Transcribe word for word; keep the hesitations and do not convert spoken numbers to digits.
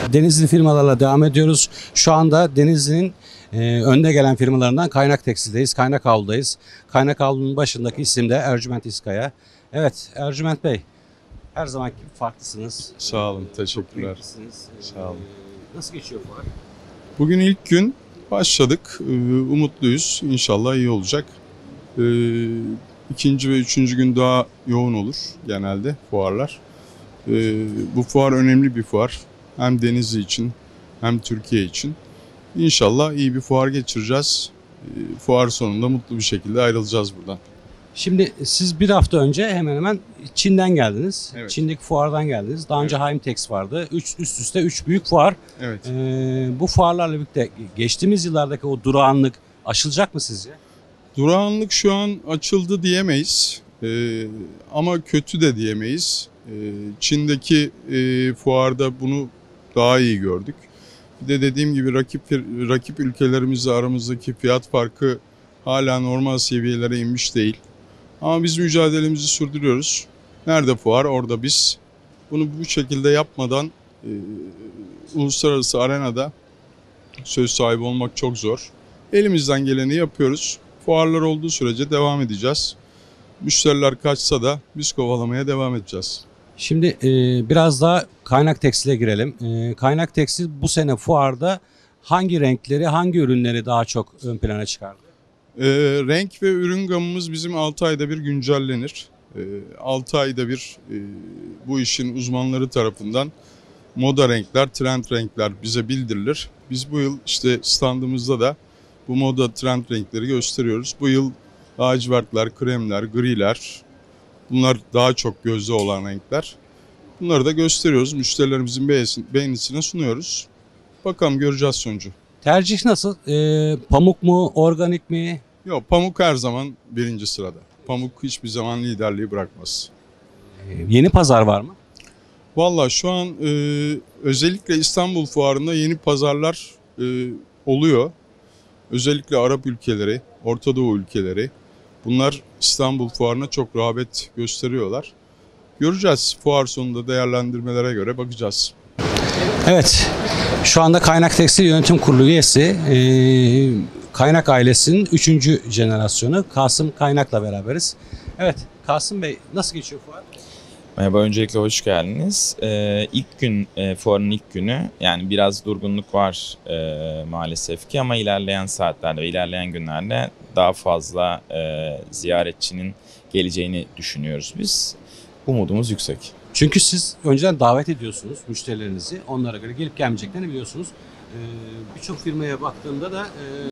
Denizli firmalarla devam ediyoruz. Şu anda Denizli'nin e, önde gelen firmalarından Kaynak Tekstil'deyiz. Kaynak Havlu'dayız. Kaynak Havlu'nun başındaki isim de Ercüment İskaya. Evet Ercüment Bey, her zamanki gibi farklısınız. Sağ olun, teşekkürler. Sağ olun. Nasıl geçiyor fuar? Bugün ilk gün başladık. Umutluyuz. İnşallah iyi olacak. İkinci ve üçüncü gün daha yoğun olur genelde fuarlar. Bu fuar önemli bir fuar. Hem Denizli için hem Türkiye için. İnşallah iyi bir fuar geçireceğiz. Fuar sonunda mutlu bir şekilde ayrılacağız buradan. Şimdi siz bir hafta önce hemen hemen Çin'den geldiniz. Evet. Çin'deki fuardan geldiniz. Daha önce Evet. Haimtex vardı. Üç, üst üste üç büyük fuar. Evet. Ee, bu fuarlarla birlikte geçtiğimiz yıllardaki o durağanlık aşılacak mı sizce? Durağanlık şu an açıldı diyemeyiz. Ee, ama kötü de diyemeyiz. Ee, Çin'deki e, fuarda bunu daha iyi gördük. Bir de dediğim gibi rakip rakip ülkelerimizle aramızdaki fiyat farkı hala normal seviyelere inmiş değil. Ama biz mücadelemizi sürdürüyoruz. Nerede fuar orada biz. Bunu bu şekilde yapmadan e, uluslararası arenada söz sahibi olmak çok zor. Elimizden geleni yapıyoruz. Fuarlar olduğu sürece devam edeceğiz. Müşteriler kaçsa da biz kovalamaya devam edeceğiz. Şimdi e, biraz daha Kaynak Tekstil'e girelim. E, Kaynak Tekstil bu sene fuarda hangi renkleri, hangi ürünleri daha çok ön plana çıkardı? E, renk ve ürün gamımız bizim altı ayda bir güncellenir. E, altı ayda bir e, bu işin uzmanları tarafından moda renkler, trend renkler bize bildirilir. Biz bu yıl işte standımızda da bu moda trend renkleri gösteriyoruz. Bu yıl lacivertler, kremler, griler, bunlar daha çok gözde olan renkler. Bunları da gösteriyoruz. Müşterilerimizin beğenisine sunuyoruz. Bakalım göreceğiz sonucu. Tercih nasıl? E, pamuk mu, organik mi? Yok, pamuk her zaman birinci sırada. Pamuk hiçbir zaman liderliği bırakmaz. E, yeni pazar var mı? Vallahi şu an e, özellikle İstanbul Fuarı'nda yeni pazarlar e, oluyor. Özellikle Arap ülkeleri, Orta Doğu ülkeleri. Bunlar İstanbul Fuarı'na çok rağbet gösteriyorlar. Göreceğiz. Fuar sonunda değerlendirmelere göre bakacağız. Evet, şu anda Kaynak Tekstil Yönetim Kurulu üyesi, e, Kaynak ailesinin üçüncü jenerasyonu Kasım Kaynak'la beraberiz. Evet, Kasım Bey nasıl geçiyor fuar? Merhaba, öncelikle hoş geldiniz. Ee, ilk gün, e, fuarın ilk günü, yani biraz durgunluk var e, maalesef ki, ama ilerleyen saatlerde ve ilerleyen günlerde daha fazla e, ziyaretçinin geleceğini düşünüyoruz biz. Umudumuz yüksek. Çünkü siz önceden davet ediyorsunuz müşterilerinizi, onlara göre gelip gelmeyeceklerini biliyorsunuz. Ee, Birçok firmaya baktığımda da e,